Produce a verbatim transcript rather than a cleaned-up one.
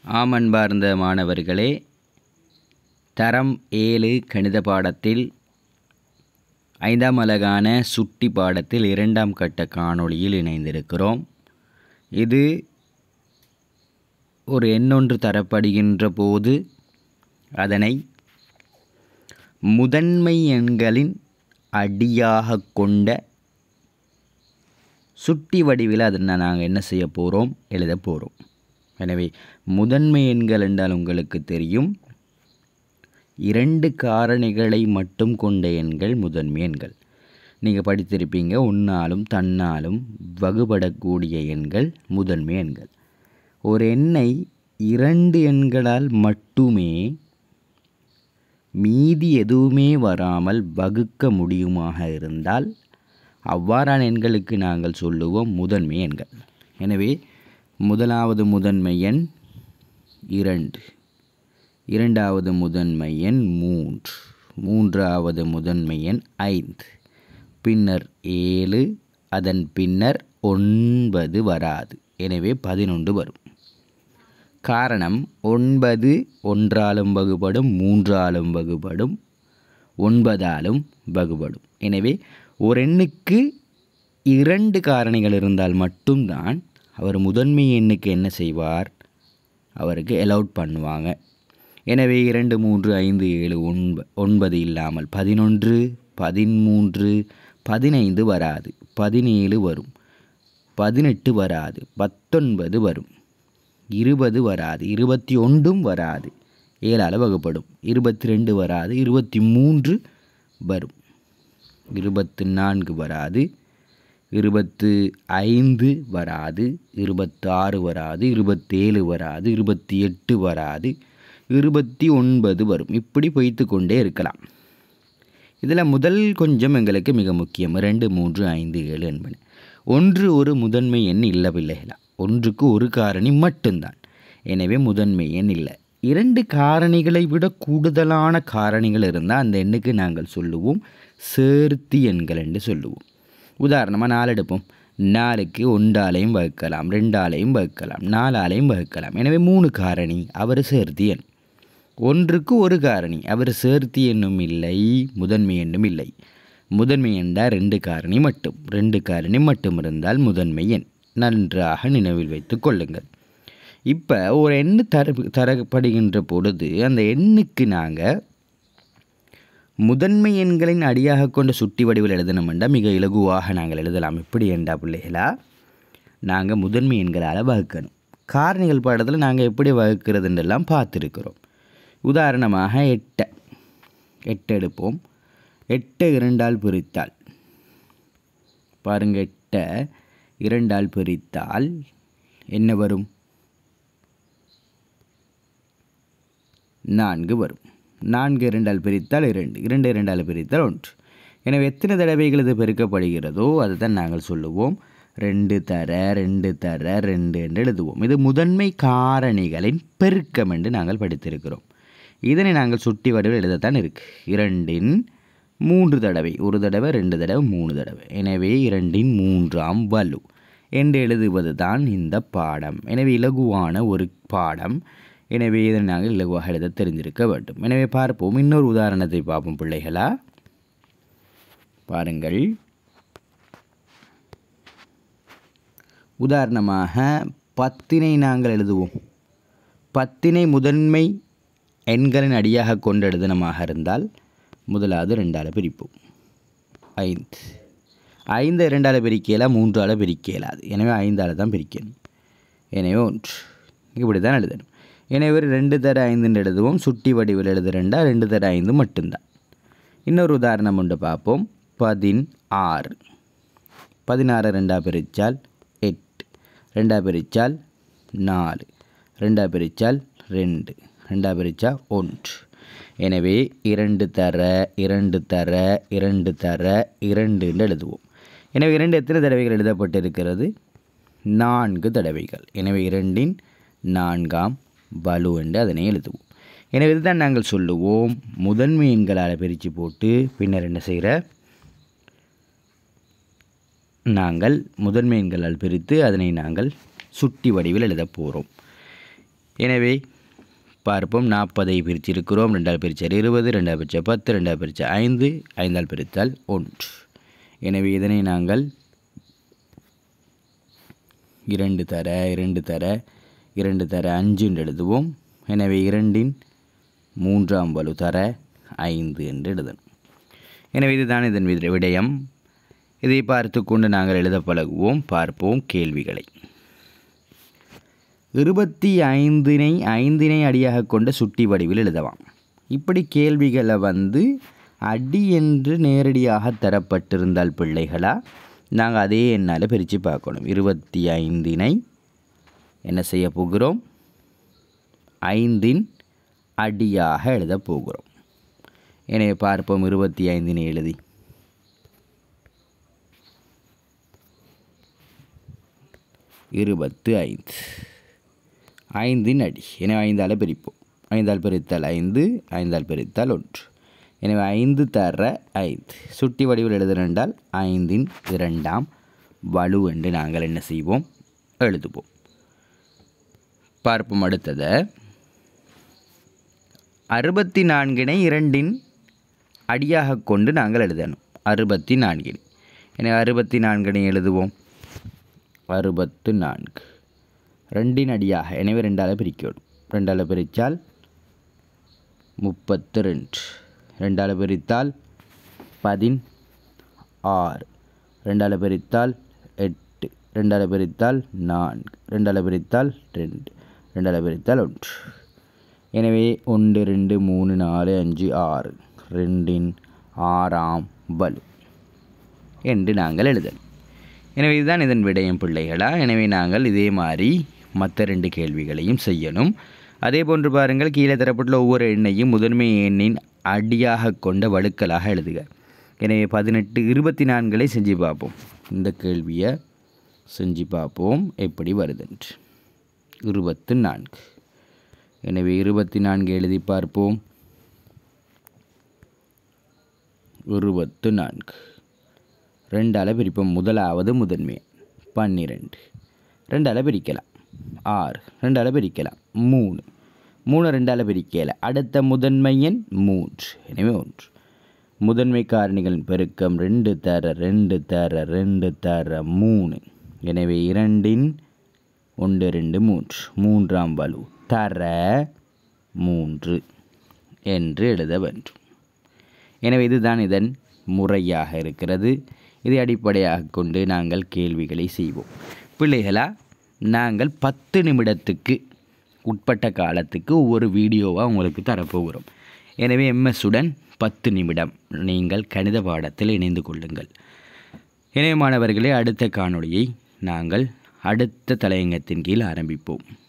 ஆம் அன்பார்ந்த மாணவர்களே, தரம் ஏழு கணித பாடத்தில் ஐந்தாம் அலகான சுட்டி பாடத்தில் இரண்டாம் கட்ட காணொளியில் இணைந்திருக்கிறோம். இது ஒரு எண்ணொன்று தரப்படுகின்ற போது அதனை முதன்மை எண்களின் அடியாக கொண்ட சுட்டி வடிவில் அதனை நாங்கள் என்ன செய்ய போகிறோம், எழுத போகிறோம். எனவே முதன்மை எண்கள் என்றால் உங்களுக்கு தெரியும், இரண்டு காரணிகளை மட்டும் கொண்ட எண்கள் முதன்மை எண்கள். நீங்கள் படித்திருப்பீங்க, ஒன்னாலும் தன்னாலும் வகுபடக்கூடிய எண்கள் முதன்மை எண்கள். ஒரு எண்ணை இரண்டு எண்களால் மட்டுமே மீதி எதுவுமே வராமல் வகுக்க முடியுமாக இருந்தால் அவ்வாறான எண்களுக்கு நாங்கள் சொல்லுவோம் முதன்மை எண்கள். எனவே முதலாவது முதன்மை எண் இரண்டு, இரண்டாவது முதன்மை எண் மூன்று, மூன்றாவது முதன்மை எண் ஐந்து, பின்னர் ஏழு, அதன் பின்னர் ஒன்பது வராது. எனவே பதினொன்று வரும். காரணம், ஒன்பது ஒன்றாலும் வகுபடும், மூன்றாலும் வகுபடும், ஒன்பதாலும் வகுபடும். எனவே ஒரு எண்ணுக்கு இரண்டு காரணிகள் இருந்தால் மட்டும்தான் அவர் முதன்மை எண்ணுக்கு என்ன செய்வார், அவருக்கு அலௌட் பண்ணுவாங்க. எனவே இரண்டு, மூன்று, ஐந்து, ஏழு, ஒன்ப ஒன்பது இல்லாமல் பதினொன்று, பதிமூன்று, பதினைந்து வராது, பதினேழு வரும், பதினெட்டு வராது, பத்தொன்பது வரும், இருபது வராது, இருபத்தி ஒன்றும் வராது, ஏழால் வகுப்படும், இருபத்தி ரெண்டு வராது, இருபத்தி மூன்று வரும், இருபத்து நான்கு வராது, இருபத்து ஐந்து வராது, இருபத்தி ஆறு வராது, இருபத்தேழு வராது, இருபத்தி எட்டு வராது, இருபத்தி ஒன்பது வரும். இப்படி வைத்து கொண்டே இருக்கலாம். இதில் முதல் கொஞ்சம் எங்களுக்கு மிக முக்கியம். ரெண்டு, மூன்று, ஐந்து, ஏழு என்பன ஒன்று ஒரு முதன்மை எண் இல்லை பிள்ளைகளா. ஒன்றுக்கு ஒரு காரணி மட்டும்தான். எனவே முதன்மை எண் இல்லை. இரண்டு காரணிகளை விட கூடுதலான காரணிகள் இருந்தால் அந்த எண்ணுக்கு நாங்கள் சொல்லுவோம் சேர்த்தி எண்கள் என்று சொல்லுவோம். உதாரணமாக நாலு எடுப்போம். நாலுக்கு ஒன்றாலையும் வகுக்கலாம், ரெண்டாலையும் வகுக்கலாம், நாலாலையும் வகுக்கலாம். எனவே மூணு காரணி, அவர் சேர்த்தி எண். ஒன்றுக்கு ஒரு காரணி, அவர் சேர்த்தி எண்ணும் இல்லை, முதன்மை எண்ணும் இல்லை. முதன்மை என்றால் ரெண்டு காரணி மட்டும். ரெண்டு காரணி மட்டும் இருந்தால் முதன்மை எண். நன்றாக நினைவில் வைத்து கொள்ளுங்கள். இப்போ ஒரு எண்ணு தர தரப்படுகின்ற பொழுது அந்த எண்ணுக்கு நாங்கள் முதன்மை எண்களின் அடியாக கொண்ட சுட்டி வடிவில் எழுதணுமெண்டா மிக இலகுவாக நாங்கள் எழுதலாம். எப்படி என்றா பிள்ளைகளா, நாங்கள் முதன்மை எண்களால் வகுக்கணும். காரணிகள் பாடத்தில் நாங்கள் எப்படி வகுக்கிறதுன்றெல்லாம் பார்த்துருக்கிறோம். உதாரணமாக எட்டை எட்டு எடுப்போம். எட்டை இரண்டால் பிரித்தால் பாருங்கள், எட்டை இரண்டால் பிரித்தால் என்ன வரும்? நான்கு வரும். நான்கு இரண்டால் பிரித்தால் இரண்டு, இரண்டு இரண்டால் பிரித்தால் ஒன்று. எனவே எத்தனை தடவைகள் இது பெருக்கப்படுகிறதோ அதுதான் நாங்கள் சொல்லுவோம் ரெண்டு தர ரெண்டு தர ரெண்டு என்று எழுதுவோம். இது முதன்மை காரணிகளின் பெருக்கம் என்று நாங்கள் படித்திருக்கிறோம். இதனை நாங்கள் சுட்டி வடிவில் எழுதத்தான் இருக்கு. இரண்டின் மூன்று தடவை, ஒரு தடவை, ரெண்டு தடவை, மூணு தடவை. எனவே இரண்டின் மூன்றாம் வலு என்று எழுதுவது தான் இந்த பாடம். எனவே இலகுவான ஒரு பாடம். எனவே இதனை நாங்கள் இலகுவாக எழுத தெரிஞ்சிருக்க வேண்டும். எனவே பார்ப்போம். இன்னொரு உதாரணத்தை பார்ப்போம் பிள்ளைகளா. பாருங்கள், உதாரணமாக பத்தினை நாங்கள் எழுதுவோம். பத்தினை முதன்மை எண்களின் அடியாக கொண்டு எழுதனமாக இருந்தால் முதலாவது ரெண்டால் பிரிப்போம். ஐந்து ஐந்து இரண்டால் பிரிக்கல, மூன்றால் பிரிக்கலாது. எனவே ஐந்தால் தான் பிரிக்கணும். எனவே ஒன்று இப்படி தான் எழுதணும். எனவே ரெண்டு தர ஐந்துன்னு எழுதுவோம். சுட்டி வடிவில் எழுத ரெண்டா, ரெண்டு தர ஐந்து மட்டும்தான். இன்னொரு உதாரணம் ஒன்று பார்ப்போம். பதினாறு பதினாறு ரெண்டாக பிரித்தால் எட்டு, ரெண்டாக பிரித்தால் நாலு, ரெண்டாக பிரித்தால் ரெண்டு, ரெண்டாக பிரித்தா ஒன்று. எனவே இரண்டு தர இரண்டு தர இரண்டு தர இரண்டு என்று எழுதுவோம். எனவே இரண்டு எத்தனை தடவைகள் எழுதப்பட்டிருக்கிறது? நான்கு தடவைகள். எனவே இரண்டின் நான்காம் வலு என்று அதனை எழுதுவோம். எனவே இதுதான் நாங்கள் சொல்லுவோம் முதன்மை எண்களால் பிரித்து போட்டு பின்னர் என்ன செய்கிற நாங்கள் முதன்மை எண்களால் பிரித்து அதனை நாங்கள் சுட்டி வடிவில் எழுத போகிறோம். எனவே பார்ப்போம். நாற்பதை பிரிச்சிருக்கிறோம். ரெண்டால் பிரிச்சால் இருபது, ரெண்டால் பிரிச்சா பத்து, ரெண்டால் பிரிச்சா ஐந்து, ஐந்தால் பிரித்தால் ஒன்று. எனவே இதனை நாங்கள் இரண்டு தர இரண்டு தர இரண்டு தர அஞ்சு என்று எழுதுவோம். எனவே இரண்டின் மூன்றாம் வலு தர ஐந்து என்று எழுதணும். எனவே இதுதான் இதன் விடயம். இதை பார்த்து கொண்டு நாங்கள் எழுத பழகுவோம். பார்ப்போம் கேள்விகளை. இருபத்தி ஐந்தினை ஐந்தினை அடியாக கொண்ட சுட்டி வடிவில் எழுதலாம். இப்படி கேள்விகளை வந்து அடி என்று நேரடியாக தரப்பட்டிருந்தால் பிள்ளைகளா நாங்கள் அதே என்னால் பிரித்து பார்க்கணும். இருபத்தி ஐந்தினை என்ன செய்ய போகிறோம்? ஐந்தின் அடியாக எழுத போகிறோம். எனவே பார்ப்போம். இருபத்தி ஐந்தினை எழுதி இருபத்து ஐந்து ஐந்தின் அடி. எனவே ஐந்தால் பிரிப்போம். ஐந்தால் பிரித்தால் ஐந்து, ஐந்தால் பிரித்தால் ஒன்று. எனவே ஐந்து தர ஐந்து சுட்டி வடிவில் எழுதுனால் ஐந்தின் இரண்டாம் வலு என்று நாங்கள் என்ன செய்வோம்? எழுதுவோம். பார்ப்போம் அடுத்தது. அறுபத்தி நான்கினை இரண்டின் அடியாக கொண்டு நாங்கள் எழுதணும். அறுபத்தி நான்கினை எனவே அறுபத்தி நான்கினை எழுதுவோம். அறுபத்து நான்கு ரெண்டின் அடியாக. எனவே ரெண்டால் பிரிக்கணும். ரெண்டால் பிரித்தால் முப்பத்து ரெண்டு. ரெண்டால் பிரித்தால் பதின் ஆறு. ரெண்டால் பிரித்தால் எட்டு. ரெண்டால் பிரித்தால் நான்கு. ரெண்டால் பிரித்தால் ரெண்டு. ரெண்டால் பிரித்தால் ஒன்று. எனவே ஒன்று ரெண்டு மூணு நாலு அஞ்சு ஆறு ரெண்டின் ஆறாம் வலு என்று நாங்கள் எழுதணும். எனவே இதுதான் இதன் விடயம் பிள்ளைகளா. எனவே நாங்கள் இதே மாதிரி மற்ற ரெண்டு கேள்விகளையும் செய்யணும். அதே போன்று பாருங்கள். கீழே தரப்பட்டுள்ள ஒவ்வொரு எண்ணையும் முதன்மை எண்ணின் அடியாக கொண்ட வழுக்கலாக எழுதுக. எனவே பதினெட்டு இருபத்தி நான்களை செஞ்சு பார்ப்போம். இந்த கேள்வியை செஞ்சு பார்ப்போம் எப்படி வருதுன்று. இருபத்து நான்கு. எனவே இருபத்தி நான்கு எழுதி பார்ப்போம். இருபத்து நான்கு ரெண்டால் பிரிப்போம். முதலாவது முதன்மை பன்னிரெண்டு. ரெண்டால் பிரிக்கலாம் ஆறு. ரெண்டால் பிரிக்கலாம் மூணு. மூணு ரெண்டால் பிரிக்கல. அடுத்த முதன்மை எண் மூன்று. எனவே ஒன்று. முதன்மை காரணிகளின் பெருக்கம் ரெண்டு தர ரெண்டு தர ரெண்டு தர மூணு. எனவே இரண்டின் ஒன்று ரெண்டு மூன்று மூன்றாம் வலு தர மூன்று என்று எழுத வேண்டும். எனவே இதுதான் இதன் முறையாக இருக்கிறது. இதை அடிப்படையாக கொண்டு நாங்கள் கேள்விகளை செய்வோம். பிள்ளைகளா நாங்கள் பத்து நிமிடத்துக்கு உட்பட்ட காலத்துக்கு ஒவ்வொரு வீடியோவாக உங்களுக்கு தரப்போகிறோம். எனவே எம்எஸ்ஸுடன் பத்து நிமிடம் நீங்கள் கணித பாடத்தில் இணைந்து கொள்ளுங்கள். எனவே மாணவர்களே அடுத்த காணொளியை நாங்கள் அடுத்த தலையங்கத்தின் கீழ் ஆரம்பிப்போம்.